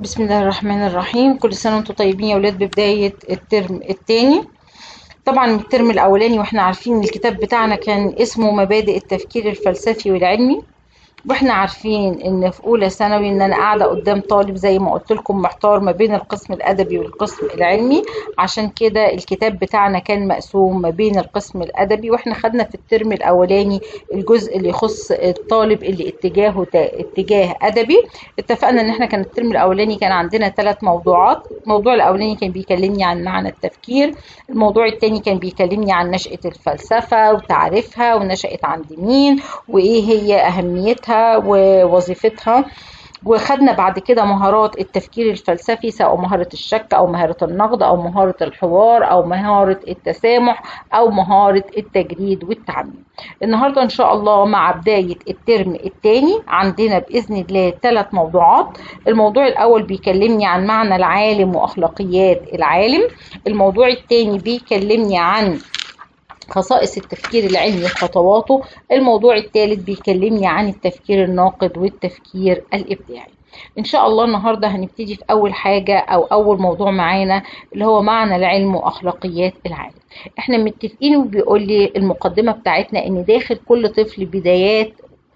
بسم الله الرحمن الرحيم. كل سنة وانتم طيبين يا ولاد ببداية الترم الثاني. طبعا الترم الأولاني واحنا عارفين الكتاب بتاعنا كان اسمه مبادئ التفكير الفلسفي والعلمي، واحنا عارفين ان في اولى ثانوي ان انا قاعده قدام طالب زي ما قلت لكم محتار ما بين القسم الادبي والقسم العلمي، عشان كده الكتاب بتاعنا كان مقسوم ما بين القسم الادبي. واحنا خدنا في الترم الاولاني الجزء اللي يخص الطالب اللي اتجاهه اتجاه ادبي. اتفقنا ان احنا كان الترم الاولاني كان عندنا 3 موضوعات. الموضوع الاولاني كان بيكلمني عن معنى التفكير، الموضوع الثاني كان بيكلمني عن نشأة الفلسفة وتعريفها ونشأت عند مين وايه هي اهميتها ووظيفتها. وخدنا بعد كده مهارات التفكير الفلسفي، سواء مهارة الشك أو مهارة النقد أو مهارة الحوار أو مهارة التسامح أو مهارة التجريد والتعميم. النهاردة إن شاء الله مع بداية الترم الثاني عندنا بإذن الله 3 موضوعات. الموضوع الأول بيكلمني عن معنى العالم وأخلاقيات العالم، الموضوع الثاني بيكلمني عن خصائص التفكير العلمي وخطواته، الموضوع الثالث بيكلمني عن التفكير الناقد والتفكير الإبداعي. إن شاء الله النهاردة هنبتدي في أول حاجة أو أول موضوع معانا اللي هو معنى العلم وأخلاقيات العالم. إحنا متفقين وبيقول لي المقدمة بتاعتنا إن داخل كل طفل بدايات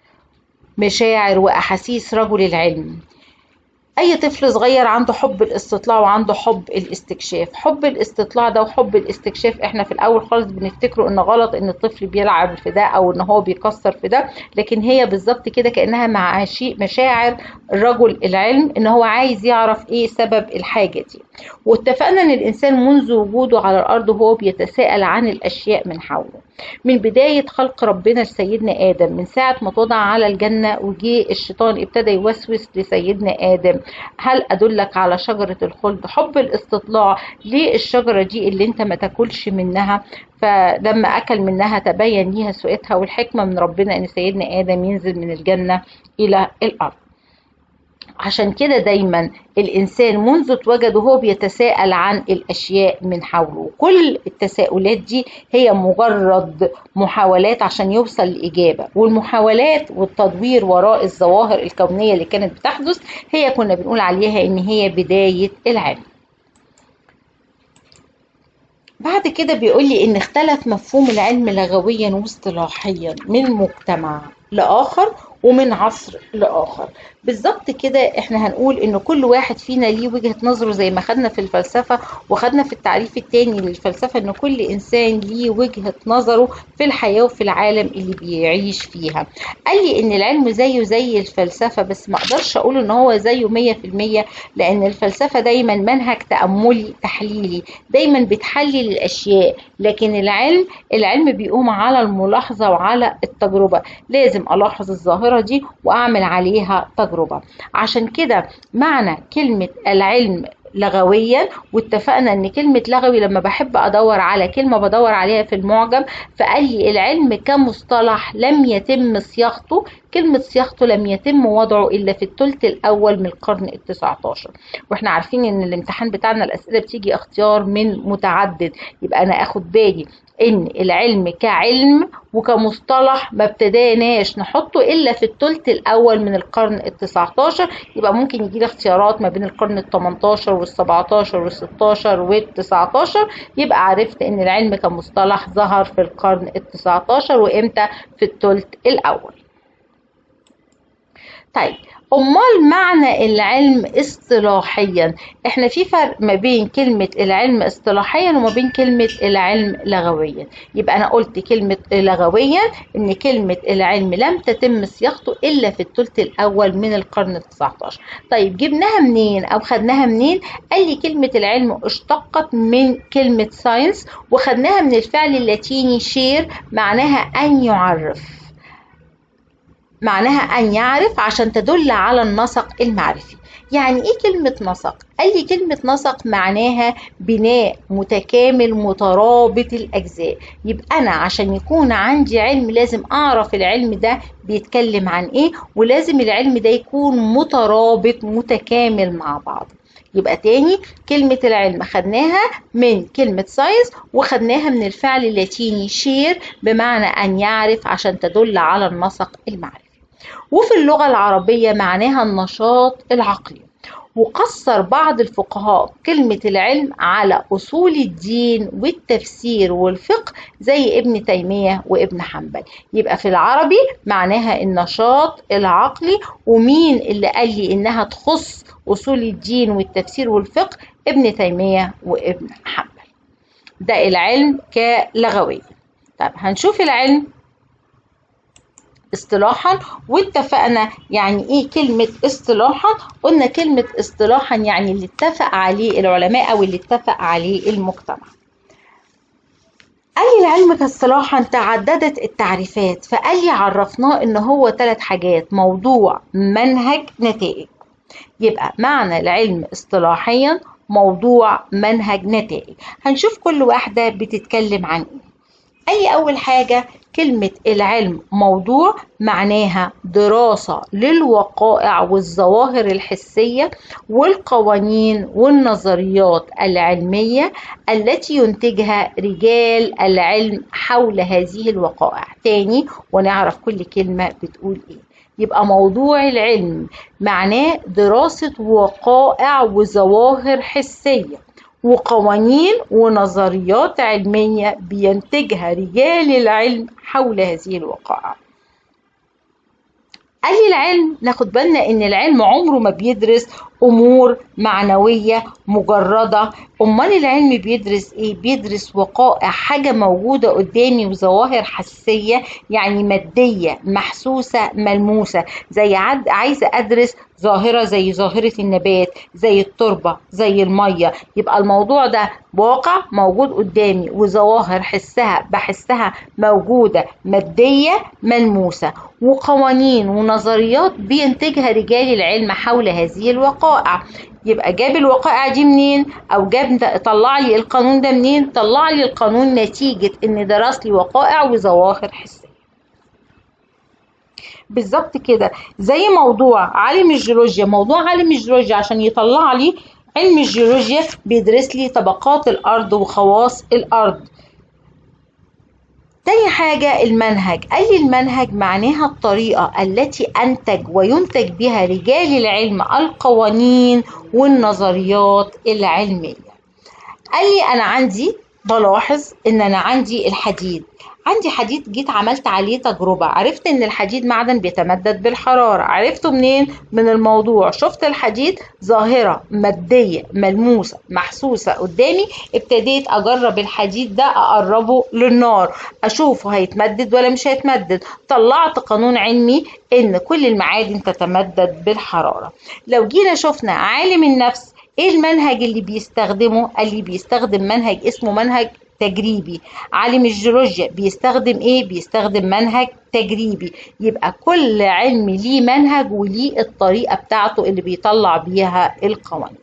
مشاعر وأحاسيس رجل العلم. اي طفل صغير عنده حب الاستطلاع وعنده حب الاستكشاف. حب الاستطلاع ده وحب الاستكشاف احنا في الاول خالص بنفتكره ان غلط ان الطفل بيلعب في ده او ان هو بيكسر في ده، لكن هي بالظبط كده كأنها مع مشاعر رجل العلم ان هو عايز يعرف ايه سبب الحاجة دي. واتفقنا ان الانسان منذ وجوده على الارض وهو بيتساءل عن الاشياء من حوله، من بداية خلق ربنا لسيدنا آدم، من ساعة ما اتوضع على الجنة وجي الشيطان ابتدى يوسوس لسيدنا آدم: هل أدلك على شجرة الخلد؟ حب الاستطلاع ليه الشجرة دي اللي انت ما تاكلش منها؟ فلما أكل منها تبين ليها سوءتها، والحكمة من ربنا ان سيدنا آدم ينزل من الجنة إلى الأرض. عشان كده دايما الإنسان منذ اتوجد وهو بيتساءل عن الأشياء من حوله. كل التساؤلات دي هي مجرد محاولات عشان يوصل لإجابة، والمحاولات والتدوير وراء الظواهر الكونية اللي كانت بتحدث هي كنا بنقول عليها إن هي بداية العلم. بعد كده بيقول لي إن اختلف مفهوم العلم لغويا واصطلاحيا من مجتمع لآخر ومن عصر لآخر. بالظبط كده احنا هنقول ان كل واحد فينا ليه وجهة نظره، زي ما خدنا في الفلسفة وخدنا في التعريف التاني للفلسفة ان كل انسان ليه وجهة نظره في الحياة وفي العالم اللي بيعيش فيها. قال لي ان العلم زيه زي الفلسفة، بس ما اقدرش اقول ان هو زيه 100%، لان الفلسفة دايما منهج تأملي تحليلي، دايما بتحلل الاشياء، لكن العلم بيقوم على الملاحظة وعلى التجربة. لازم الاحظ الظاهرة دي واعمل عليها تجربة. عشان كده معنى كلمة العلم لغويا، واتفقنا ان كلمة لغوي لما بحب ادور على كلمة بدور عليها في المعجم، فقال لي العلم كمصطلح لم يتم صياغته، كلمة صياغته لم يتم وضعه الا في الثلث الاول من القرن ال19. واحنا عارفين ان الامتحان بتاعنا الاسئلة بتيجي اختيار من متعدد، يبقى انا اخد بالي ان العلم كعلم وكمصطلح ما ابتداناش نحطه الا في الثلث الاول من القرن ال19. يبقى ممكن يجي لي اختيارات ما بين القرن ال18 وال17 وال16 وال19، يبقى عرفت ان العلم كمصطلح ظهر في القرن ال19 وامتى؟ في الثلث الاول. طيب امال معنى العلم اصطلاحيا؟ احنا في فرق ما بين كلمة العلم اصطلاحيا وما بين كلمة العلم لغويا. يبقى انا قلت كلمة لغويا ان كلمة العلم لم تتم صياغته الا في الثلث الاول من القرن ال19. طيب جبناها منين او خدناها منين؟ قال لي كلمة العلم اشتقت من كلمة ساينس، وخدناها من الفعل اللاتيني شير، معناها ان يعرف، معناها أن يعرف عشان تدل على النسق المعرفي. يعني إيه كلمة نسق؟ قال لي كلمة نسق معناها بناء متكامل مترابط الأجزاء. يبقى أنا عشان يكون عندي علم لازم أعرف العلم ده بيتكلم عن إيه، ولازم العلم ده يكون مترابط متكامل مع بعض. يبقى تاني كلمة العلم خدناها من كلمة ساينس، وخدناها من الفعل اللاتيني شير بمعنى أن يعرف عشان تدل على النسق المعرفي. وفي اللغة العربية معناها النشاط العقلي. وقصر بعض الفقهاء كلمة العلم على أصول الدين والتفسير والفقه زي ابن تيمية وابن حنبل. يبقى في العربي معناها النشاط العقلي. ومين اللي قال لي إنها تخص أصول الدين والتفسير والفقه؟ ابن تيمية وابن حنبل. ده العلم كلغوية. طب هنشوف العلم اصطلاحا. واتفقنا يعني ايه كلمة اصطلاحا؟ قلنا كلمة اصطلاحا يعني اللي اتفق عليه العلماء او اللي اتفق عليه المجتمع. قال لي العلم كاصطلاحا تعددت التعريفات، فقال لي عرفناه ان هو 3 حاجات: موضوع، منهج، نتائج. يبقى معنى العلم اصطلاحيا موضوع، منهج، نتائج. هنشوف كل واحدة بتتكلم عن ايه. أول حاجة كلمة العلم موضوع معناها دراسة للوقائع والظواهر الحسية والقوانين والنظريات العلمية التي ينتجها رجال العلم حول هذه الوقائع. تاني ونعرف كل كلمة بتقول ايه. يبقى موضوع العلم معناه دراسة وقائع وظواهر حسية وقوانين ونظريات علمية بينتجها رجال العلم حول هذه الوقائع. قال لي العلم ناخد بالنا ان العلم عمره ما بيدرس امور معنوية مجردة. امال العلم بيدرس ايه؟ بيدرس وقائع، حاجة موجودة قدامي وظواهر حسية يعني مادية محسوسة ملموسة. زي عايزة ادرس ظاهرة زي ظاهرة النبات، زي التربة، زي المية. يبقى الموضوع ده واقع موجود قدامي وظواهر بحسها موجودة مادية ملموسة، وقوانين ونظريات بينتجها رجال العلم حول هذه الوقائع. يبقى جاب الوقائع دي منين؟ او طلع لي القانون ده منين؟ طلع لي القانون نتيجة ان درس لي وقائع وظواهر حسية. بالظبط كده زي موضوع عالم الجيولوجيا. موضوع عالم الجيولوجيا عشان يطلع لي علم الجيولوجيا بيدرس لي طبقات الارض وخواص الارض. تاني حاجة المنهج. قال لي المنهج معناها الطريقة التي أنتج وينتج بها رجال العلم القوانين والنظريات العلمية. قال لي أنا بلاحظ إن أنا عندي الحديد. عندي حديد، جيت عملت عليه تجربة، عرفت ان الحديد معدن بيتمدد بالحرارة. عرفته منين؟ من الموضوع. شفت الحديد ظاهرة مادية ملموسة محسوسة قدامي، ابتديت اجرب الحديد ده، اقربه للنار، اشوفه هيتمدد ولا مش هيتمدد. طلعت قانون علمي ان كل المعادن تتمدد بالحرارة. لو جينا شفنا عالم النفس، ايه المنهج اللي بيستخدمه؟ قال لي بيستخدم منهج اسمه منهج تجريبي. عالم الجيولوجيا بيستخدم ايه؟ بيستخدم منهج تجريبي. يبقى كل علم ليه منهج وليه الطريقة بتاعته اللي بيطلع بيها القوانين.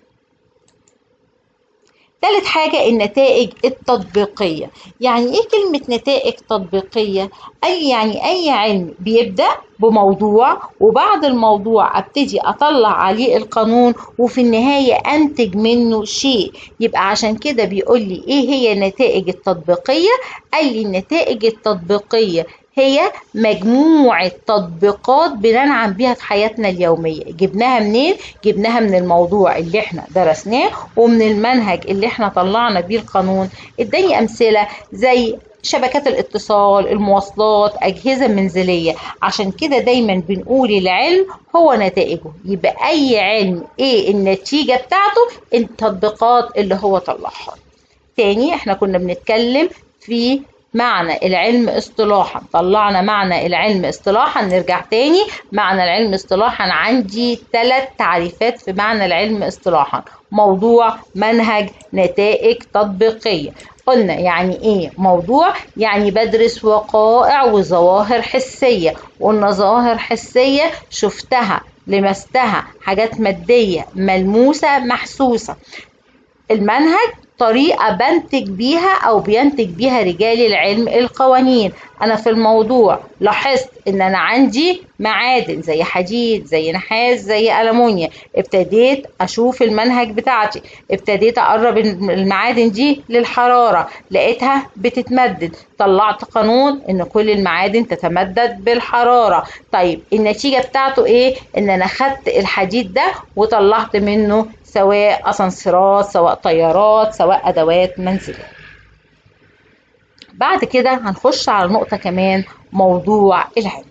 ثالث حاجة النتائج التطبيقية. يعني ايه كلمة نتائج تطبيقية؟ يعني اي علم بيبدأ بموضوع، وبعد الموضوع ابتدي اطلع عليه القانون، وفي النهاية انتج منه شيء. يبقى عشان كده بيقول لي ايه هي النتائج التطبيقية؟ قال لي النتائج التطبيقية هي مجموعة تطبيقات بننعم بيها في حياتنا اليومية. جبناها منين؟ جبناها من الموضوع اللي احنا درسناه ومن المنهج اللي احنا طلعنا بيه القانون. اداني امثلة زي شبكات الاتصال، المواصلات، أجهزة منزلية. عشان كده دايما بنقول العلم هو نتائجه. يبقى أي علم ايه النتيجة بتاعته؟ التطبيقات اللي هو طلعها. تاني احنا كنا بنتكلم في معنى العلم اصطلاحا، طلعنا معنى العلم اصطلاحا. نرجع تاني معنى العلم اصطلاحا. عندي 3 تعريفات في معنى العلم اصطلاحا: موضوع، منهج، نتائج تطبيقية. قلنا يعني ايه موضوع؟ يعني بدرس وقائع وظواهر حسية. قلنا ظواهر حسية شفتها لمستها، حاجات مادية ملموسة محسوسة. المنهج طريقة بنتج بيها أو بينتج بيها رجال العلم القوانين. انا في الموضوع لاحظت ان انا عندي معادن زي حديد زي نحاس زي ألمونيا، ابتديت اشوف المنهج بتاعتي، ابتديت اقرب المعادن دي للحرارة، لقيتها بتتمدد، طلعت قانون ان كل المعادن تتمدد بالحرارة. طيب النتيجة بتاعته ايه؟ ان انا خدت الحديد ده وطلعت منه سواء اسانسيرات سواء طيارات سواء ادوات منزلية. بعد كده هنخش على نقطة كمان، موضوع العلم.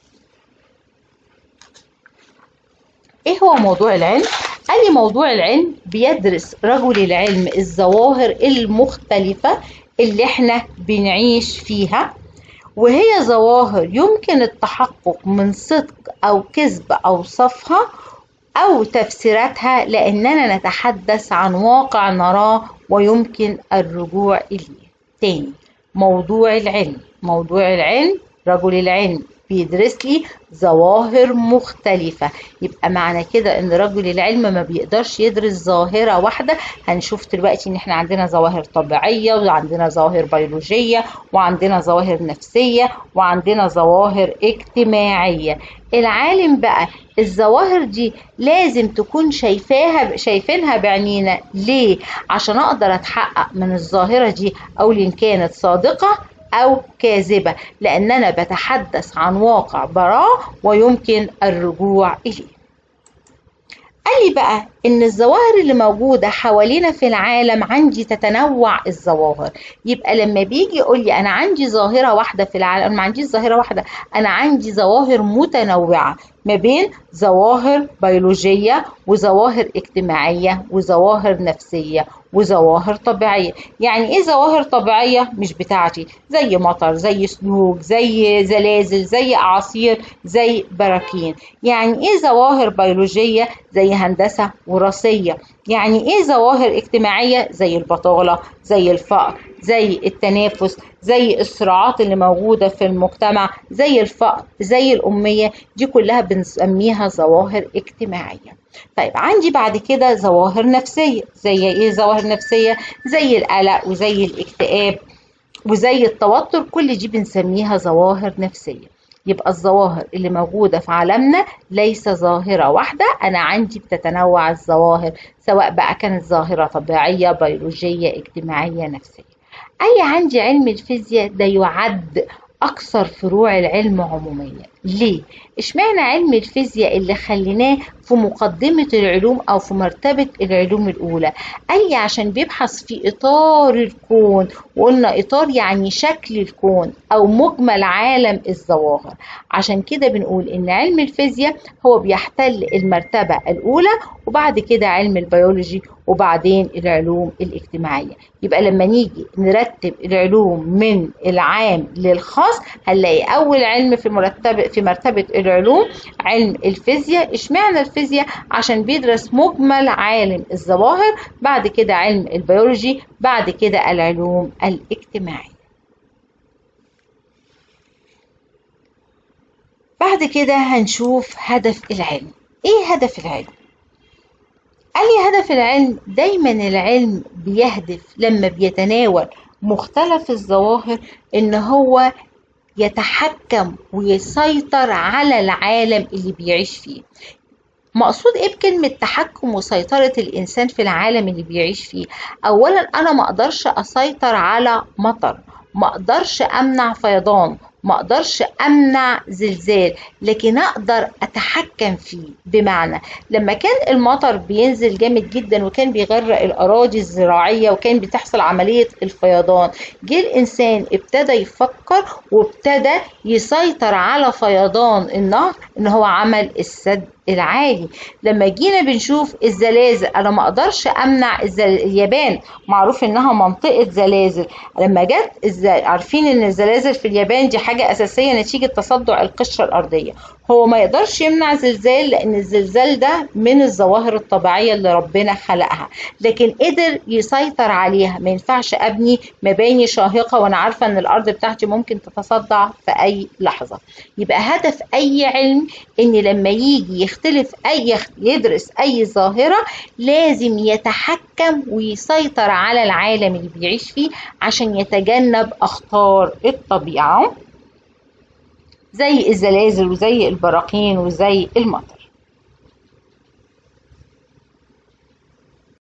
ايه هو موضوع العلم؟ قال لي موضوع العلم بيدرس رجل العلم الظواهر المختلفة اللي احنا بنعيش فيها، وهي ظواهر يمكن التحقق من صدق او كذب اوصافها او تفسيراتها، لاننا نتحدث عن واقع نراه ويمكن الرجوع اليه. تاني، موضوع العلم، موضوع العلم رجل العلم بيدرس لي ظواهر مختلفة. يبقى معنى كده ان رجل العلم ما بيقدرش يدرس ظاهرة واحدة. هنشوف دلوقتي ان احنا عندنا ظواهر طبيعية وعندنا ظواهر بيولوجية وعندنا ظواهر نفسية وعندنا ظواهر اجتماعية. العالم بقى الظواهر دي لازم تكون شايفينها بعينينا. ليه؟ عشان اقدر اتحقق من الظاهرة دي او ان كانت صادقة أو كاذبة، لأن أنا بتحدث عن واقع براه ويمكن الرجوع إليه. قال لي بقى إن الظواهر اللي موجودة حوالينا في العالم عندي تتنوع الظواهر. يبقى لما بيجي يقول لي أنا عندي ظاهرة واحدة في العالم، ما عنديش ظاهرة واحدة، أنا عندي ظواهر متنوعة ما بين ظواهر بيولوجية وظواهر اجتماعية وظواهر نفسية وظواهر طبيعية. يعني ايه ظواهر طبيعية مش بتاعتي؟ زي مطر، زي سلوك، زي زلازل، زي اعاصير، زي براكين. يعني ايه ظواهر بيولوجية؟ زي هندسة وراثية. يعني ايه ظواهر اجتماعية؟ زي البطالة، زي الفقر، زي التنافس، زي الصراعات اللي موجودة في المجتمع، زي الفقر، زي الأمية. دي كلها بنسميها ظواهر اجتماعية. طيب عندي بعد كده ظواهر نفسية. زي ايه ظواهر نفسية؟ زي القلق وزي الاكتئاب وزي التوتر، كل دي بنسميها ظواهر نفسية. يبقى الظواهر اللي موجودة في عالمنا ليس ظاهرة واحدة، أنا عندي بتتنوع الظواهر، سواء بقى كانت ظاهرة طبيعية بيولوجية اجتماعية نفسية. عندي علم الفيزياء ده يعد أكثر فروع العلم عمومية. ليه؟ اشمعنى علم الفيزياء اللي خليناه في مقدمة العلوم أو في مرتبة العلوم الأولى؟ عشان بيبحث في إطار الكون، وقلنا إطار يعني شكل الكون أو مجمل عالم الظواهر. عشان كده بنقول إن علم الفيزياء هو بيحتل المرتبة الأولى، وبعد كده علم البيولوجي، وبعدين العلوم الاجتماعية. يبقى لما نيجي نرتب العلوم من العام للخاص هنلاقي أول علم في مرتبة العلوم علم الفيزياء. اشمعنى الفيزياء؟ عشان بيدرس مجمل عالم الظواهر، بعد كده علم البيولوجي، بعد كده العلوم الاجتماعية. بعد كده هنشوف هدف العلم. ايه هدف العلم؟ قال لي هدف العلم دايما العلم بيهدف لما بيتناول مختلف الظواهر ان هو يتحكم ويسيطر على العالم اللي بيعيش فيه. مقصود ايه بكلمة تحكم وسيطرة الانسان في العالم اللي بيعيش فيه؟ اولا انا ما اقدرش اسيطر على مطر، ما اقدرش امنع فيضان، ما اقدرش امنع زلزال، لكن اقدر اتحكم فيه. بمعنى لما كان المطر بينزل جامد جدا وكان بيغرق الاراضي الزراعية وكان بتحصل عملية الفيضان، جه الانسان ابتدى يفكر وابتدى يسيطر على فيضان النهر ان هو عمل السد العالي. لما جينا بنشوف الزلازل، انا ما اقدرش امنع اليابان معروف انها منطقة زلازل. لما جت عارفين ان الزلازل في اليابان دي حاجة اساسية نتيجة تصدع القشرة الارضية. هو ما يقدرش يمنع زلزال لان الزلزال ده من الظواهر الطبيعية اللي ربنا خلقها، لكن قدر يسيطر عليها. ما ينفعش ابني مباني شاهقة وانا عارفة ان الارض بتاعتي ممكن تتصدع في اي لحظة. يبقى هدف اي علم ان لما يجي يدرس اي ظاهرة لازم يتحكم ويسيطر على العالم اللي بيعيش فيه عشان يتجنب اخطار الطبيعة. زي الزلازل وزي البراكين وزي المطر.